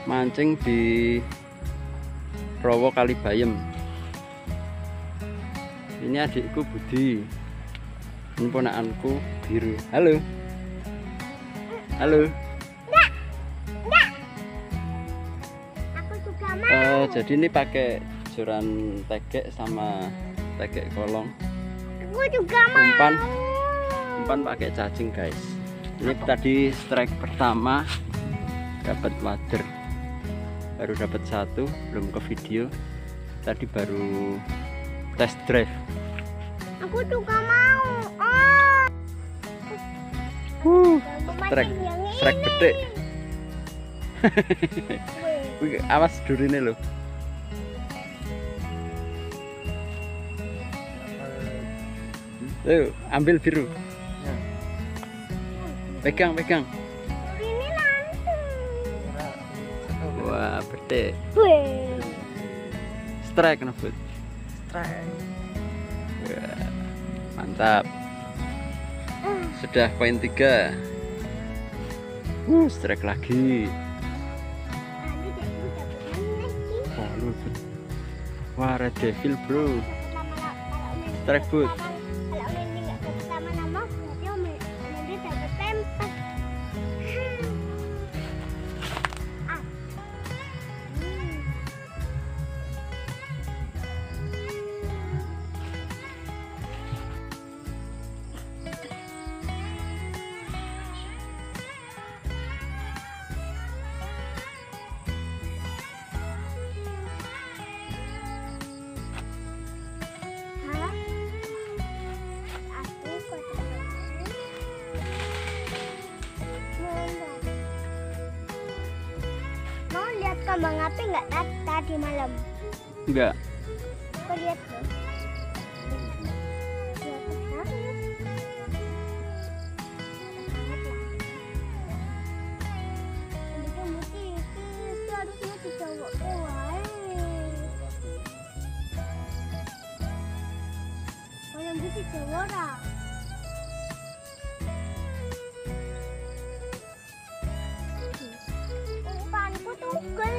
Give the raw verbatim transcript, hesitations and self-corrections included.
mancing di Rowo Kalibayem. Ini adikku Budi, ini ponakanku Biru. Halo, halo. Enggak, enggak. Aku juga mau. Uh, jadi ini pakai joran tegek sama tegek kolong. Aku juga mau. Umpan, umpan pakai cacing guys. Ini tadi strike pertama dapat wader, baru dapat satu, belum ke video. Tadi baru test drive. Aku juga mau. Oh. Uh, Aku strike, mancing yang strike ini. gede. Wih. Wih, awas durine loh. Ayo, ambil Biru. Pegang, pegang. Ini langsung. Wah, gede. Wih. Strike ngebut. Strike. Wah, mantap. Sudah poin tiga. Uh, strike lagi. Tadi dia udah benar sih. Wah, lu. Wah, red devil bro. Strike Strike boot. Kalau Mendy nggak dapat lama-lama, berarti Om Mendy dapat tempat. Ah. Hmm. Hah? Aku kok mau lihat kembang api nggak tadi, tadi malam? Enggak. Aku lihat tuh. Lihat banget. Rambutnya putih, itu harusnya dicowok wae. Oh, yang putih cowok dah. Umpanku tuh